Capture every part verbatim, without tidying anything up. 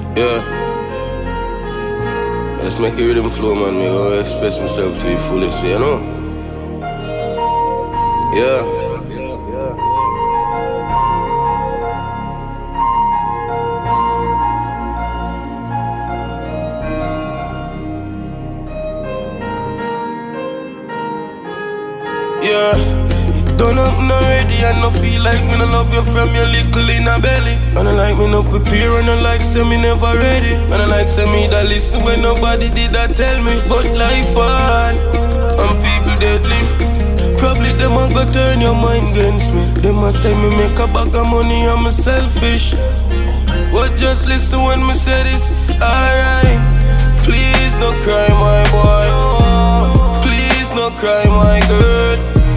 Yeah. Let's make a rhythm flow, man. Me go express myself to the fullest, you know? Yeah. Yeah, it done up already and I feel like me no love you from your little inner belly. And I like me no prepare and I like say me never ready. And I like say me that listen when nobody did that tell me. But life hard and people deadly. Probably them a go turn your mind against me. Them a say me make a bag of money and me selfish. But just listen when me say this, alright. Please no cry my boy, please no cry my girl.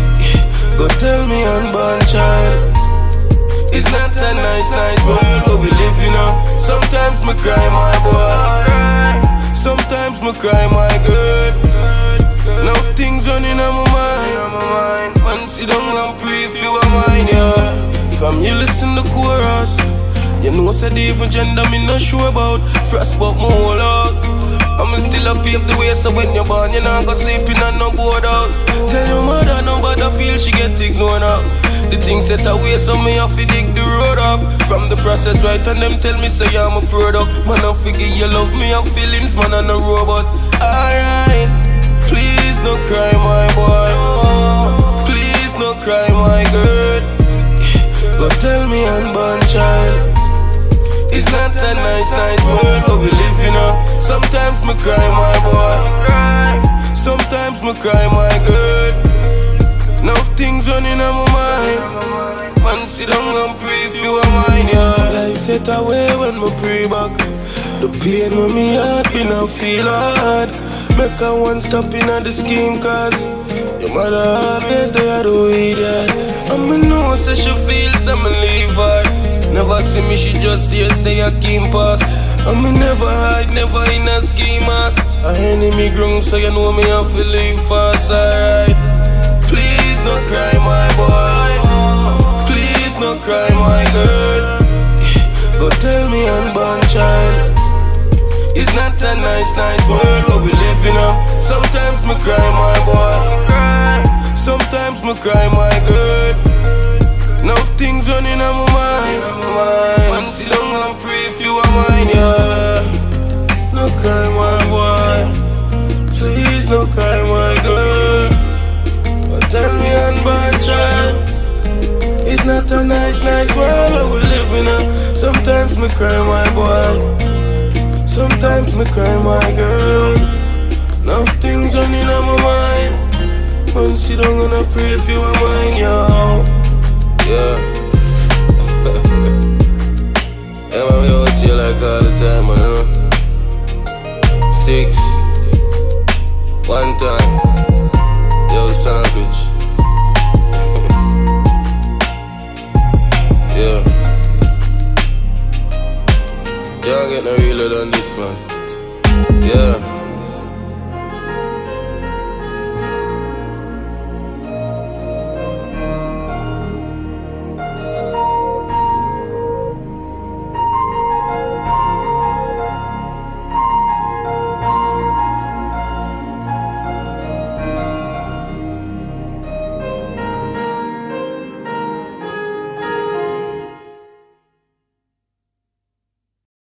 Go tell me unborn child. It's not a nice, nice world where we live, you know. Sometimes me cry my boy, sometimes me cry my girl. Now things running on my mind. Man, sit down and pray if you are mine, yeah. From you listen to chorus, you know say the even gender me not sure about. Frost but my whole out. I'ma still a pave the way, so when you're born, you're not gonna sleep in no board house. Tell your mother nobody feel she get ignored up. The things set away, so me have to dig the road up. From the process right, and them tell me say I'm a product. Man, I figure you love me, have feelings, man, I'm a robot. Alright, please no cry my boy, please no cry my girl. Go tell me unborn child. It's not a nice, nice world where we live, you know. Sometimes me cry my boy, sometimes me cry my girl. Now things running on my mind. Man, sit down and pray if you are mine, yeah. Life set away when me pray back. The pain when me heart been a feel hard. Make a one stop in the scheme, cause your mother always there to eat that. And me know say she feels I'm leave her. Never see me, she just see her say I came past. And me never hide, never in a schemas. A enemy ground, so you know me have to leave fast, alright. Please no cry my boy, please no cry my girl. Go tell me unborn child. It's not a nice, nice world where we live, you know. Sometimes me cry my boy, sometimes me cry my girl. Now things running on my mind. Man, sit down and pray if you are mine, yeah. No cry my boy, please no cry my girl. But tell me unborn child. It's not a nice, nice world where we live in. Sometimes me cry my boy, sometimes me cry my girl. Now things running on my mind. Man, sit down and pray if you are mine, yeah. Yeah. Yeah, man, we out here like all the time, man, you know. Six. One time. Yo, son of a bitch. Yeah. Y'all get no realer than this, man. Yeah.